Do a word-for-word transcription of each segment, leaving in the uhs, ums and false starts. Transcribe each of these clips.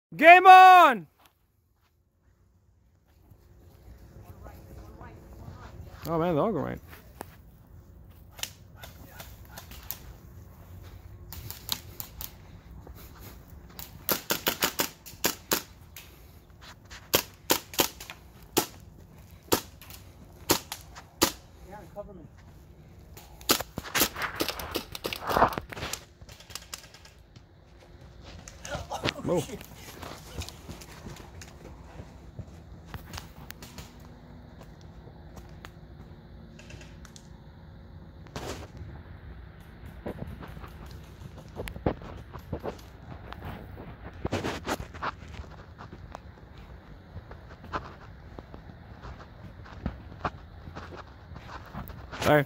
Game on! Oh man, they're all going right. Yeah, cover me. Oh. Sorry.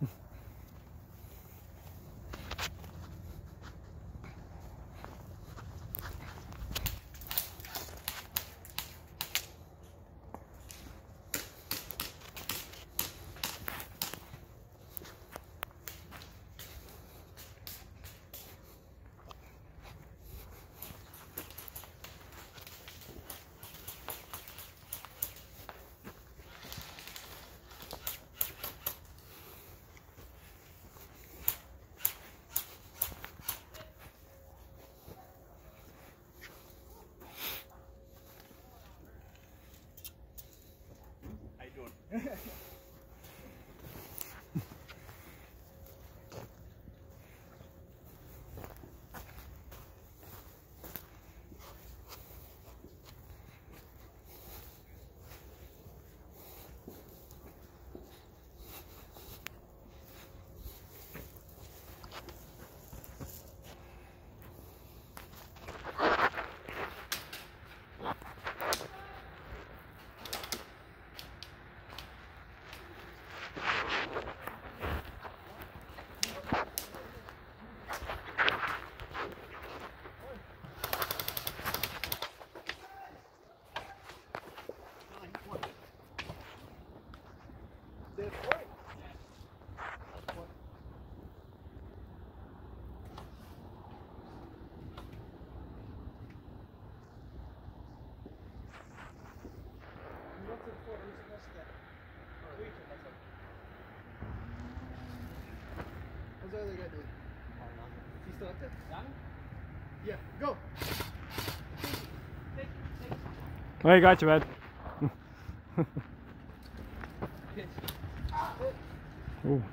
How you doing? How's the other guy doing? He's still up there? Yeah, go! Oh, you got you, man. Ooh.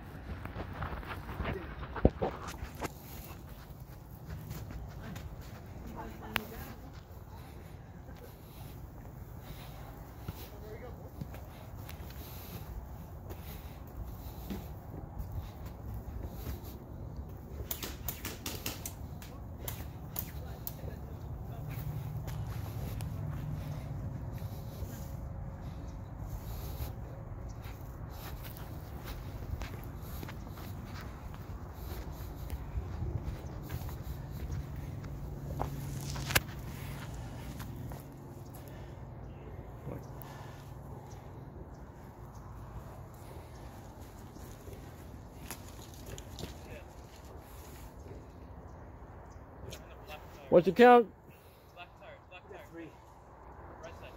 What's your count? Black tire, black tire. Three. Right side.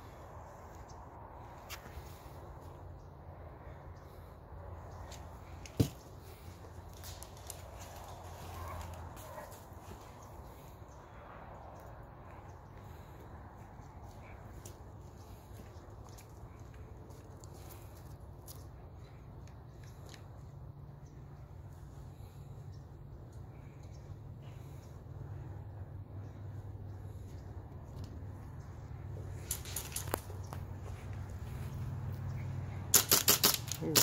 Ooh.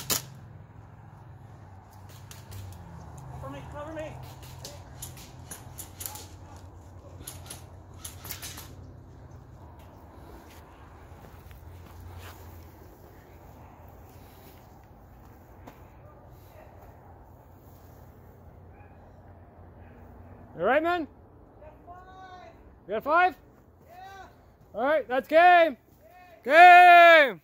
Cover me, cover me. You alright, man? Five! You got five? Yeah! Alright, that's game! Game!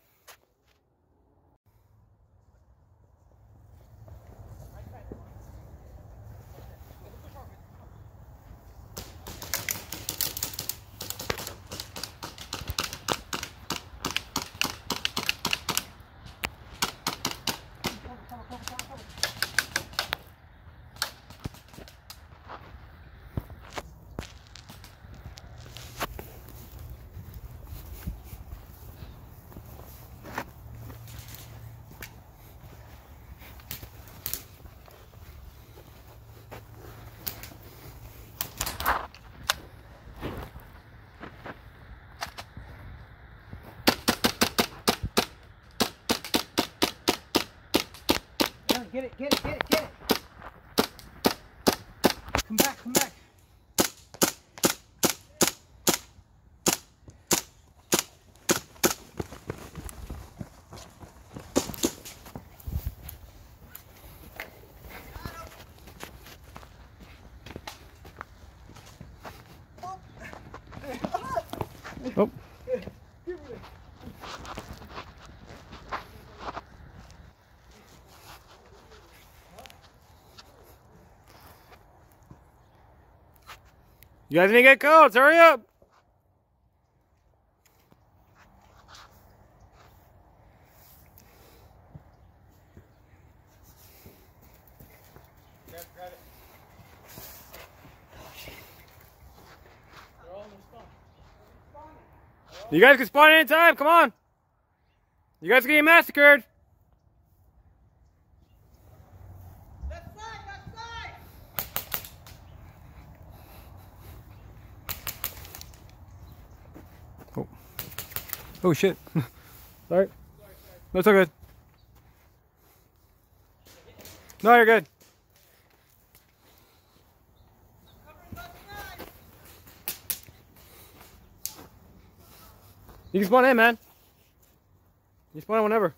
get it, get it, get it, get it. Come back, come back. Oh. You guys need to get coats, hurry up! Grab, grab it. They're all in the spawn. You guys can spawn anytime, come on! You guys are getting massacred! Left side, left side. Oh, oh shit. Sorry. That's all good. No, you're good. You can spawn in, man. You spawn in whenever.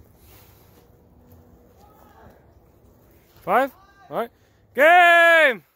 Five? All right. Game!